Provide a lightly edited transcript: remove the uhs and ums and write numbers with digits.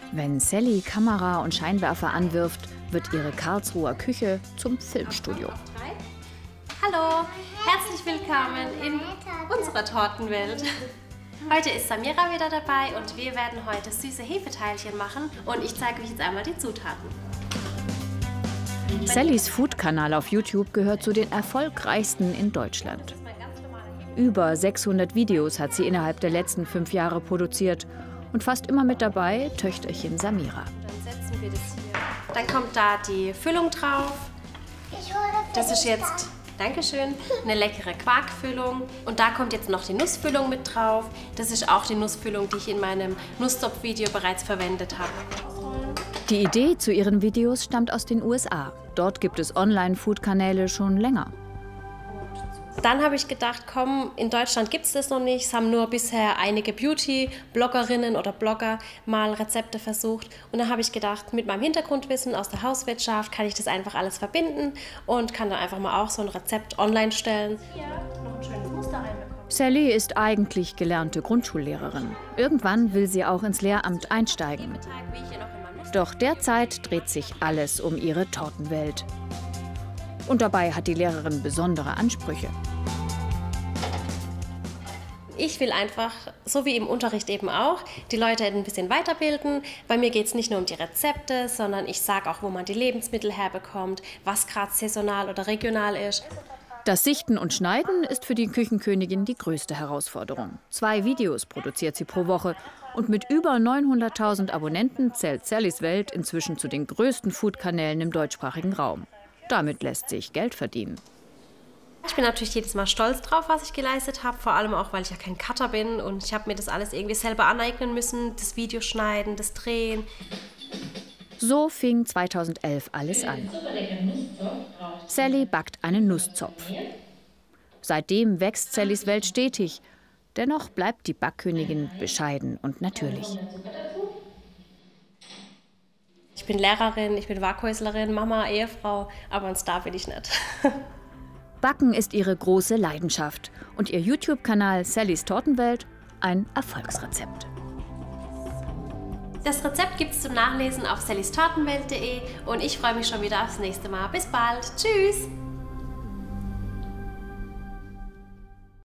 Wenn Sally Kamera und Scheinwerfer anwirft, wird ihre Karlsruher Küche zum Filmstudio. Hallo, herzlich willkommen in unserer Tortenwelt. Heute ist Samira wieder dabei und wir werden heute süße Hefeteilchen machen und ich zeige euch jetzt einmal die Zutaten. Sallys Food-Kanal auf YouTube gehört zu den erfolgreichsten in Deutschland. Über 600 Videos hat sie innerhalb der letzten 5 Jahre produziert und fast immer mit dabei Töchterchen Samira. Dann setzen wir das hier. Dann kommt da die Füllung drauf. Das ist jetzt, Dankeschön, eine leckere Quarkfüllung. Und da kommt jetzt noch die Nussfüllung mit drauf. Das ist auch die Nussfüllung, die ich in meinem Nusstopf-Video bereits verwendet habe. Die Idee zu ihren Videos stammt aus den USA. Dort gibt es Online-Food-Kanäle schon länger. Dann habe ich gedacht, komm, in Deutschland gibt es das noch nicht. Es haben nur bisher einige Beauty-Bloggerinnen oder Blogger mal Rezepte versucht. Und dann habe ich gedacht, mit meinem Hintergrundwissen aus der Hauswirtschaft kann ich das einfach alles verbinden und kann dann einfach mal auch so ein Rezept online stellen. Hier noch ein schönes Muster reinbekommen. Sally ist eigentlich gelernte Grundschullehrerin. Irgendwann will sie auch ins Lehramt einsteigen. Doch derzeit dreht sich alles um ihre Tortenwelt. Und dabei hat die Lehrerin besondere Ansprüche. Ich will einfach, so wie im Unterricht eben auch, die Leute ein bisschen weiterbilden. Bei mir geht es nicht nur um die Rezepte, sondern ich sage auch, wo man die Lebensmittel herbekommt, was gerade saisonal oder regional ist. Das Sichten und Schneiden ist für die Küchenkönigin die größte Herausforderung. 2 Videos produziert sie pro Woche. Und mit über 900.000 Abonnenten zählt Sallys Welt inzwischen zu den größten Food-Kanälen im deutschsprachigen Raum. Damit lässt sich Geld verdienen. Ich bin natürlich jedes Mal stolz drauf, was ich geleistet habe, vor allem auch, weil ich ja kein Cutter bin und ich habe mir das alles irgendwie selber aneignen müssen, das Videoschneiden, das Drehen. So fing 2011 alles an. Sally backt einen Nusszopf. Seitdem wächst Sallys Welt stetig. Dennoch bleibt die Backkönigin bescheiden und natürlich. Ich bin Lehrerin, ich bin Wackhäuslerin, Mama, Ehefrau, aber ein Star bin ich nicht. Backen ist ihre große Leidenschaft und ihr YouTube-Kanal Sallys Tortenwelt ein Erfolgsrezept. Das Rezept gibt es zum Nachlesen auf sallystortenwelt.de und ich freue mich schon wieder aufs nächste Mal. Bis bald. Tschüss!